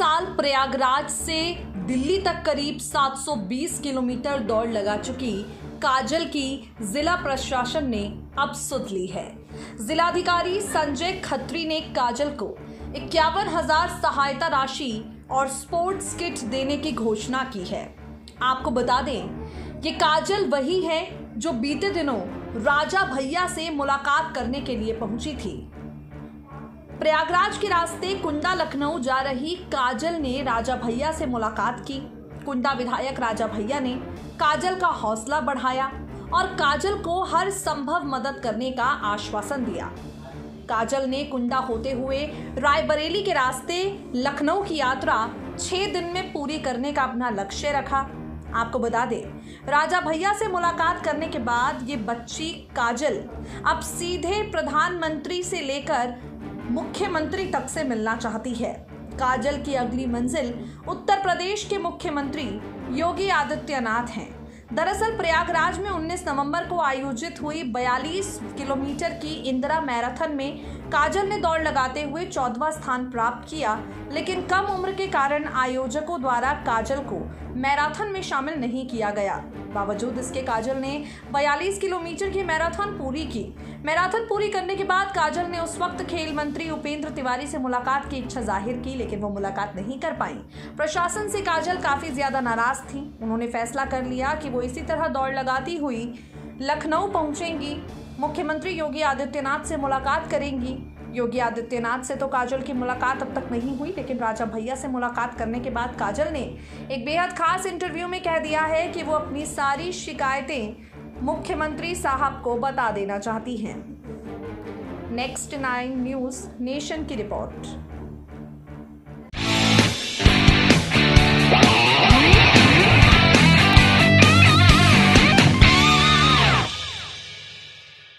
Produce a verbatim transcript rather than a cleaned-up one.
साल प्रयागराज से दिल्ली तक करीब सात सौ बीस किलोमीटर दौड़ लगा चुकी काजल की जिला प्रशासन ने अब सुध ली है। जिलाधिकारी संजय खत्री ने काजल को इक्यावन हजार सहायता राशि और स्पोर्ट्स किट देने की घोषणा की है। आपको बता दें, ये काजल वही है जो बीते दिनों राजा भैया से मुलाकात करने के लिए पहुंची थी। प्रयागराज के रास्ते कुंडा लखनऊ जा रही काजल ने राजा भैया से मुलाकात की। कुंडा विधायक राजा भैया ने काजल का हौसला बढ़ाया और काजल को हर संभव मदद करने का आश्वासन दिया। काजल ने कुंडा होते हुए रायबरेली के रास्ते लखनऊ की यात्रा छह दिन में पूरी करने का अपना लक्ष्य रखा। आपको बता दें, राजा भैया से मुलाकात करने के बाद ये बच्ची काजल अब सीधे प्रधानमंत्री से लेकर मुख्यमंत्री तक से मिलना चाहती है। काजल की अगली मंजिल उत्तर प्रदेश के मुख्यमंत्री योगी आदित्यनाथ हैं। दरअसल प्रयागराज में उन्नीस नवंबर को आयोजित हुई बयालीस किलोमीटर की इंदिरा मैराथन में काजल ने दौड़ लगाते हुए चौदहवां स्थान प्राप्त किया, लेकिन कम उम्र के कारण आयोजकों द्वारा काजल को मैराथन में शामिल नहीं किया गया। बावजूद इसके काजल ने बयालीस किलोमीटर की मैराथन पूरी की। मैराथन पूरी करने के बाद काजल ने उस वक्त खेल मंत्री उपेंद्र तिवारी से मुलाकात की इच्छा जाहिर की, लेकिन वो मुलाकात नहीं कर पाई। प्रशासन से काजल काफी ज्यादा नाराज थी। उन्होंने फैसला कर लिया कि वो इसी तरह दौड़ लगाती हुई लखनऊ पहुंचेंगी, मुख्यमंत्री योगी आदित्यनाथ से मुलाकात करेंगी। योगी आदित्यनाथ से तो काजल की मुलाकात अब तक नहीं हुई, लेकिन राजा भैया से मुलाकात करने के बाद काजल ने एक बेहद खास इंटरव्यू में कह दिया है कि वो अपनी सारी शिकायतें मुख्यमंत्री साहब को बता देना चाहती हैं। नेक्स्ट नाइन न्यूज़ नेशन की रिपोर्ट।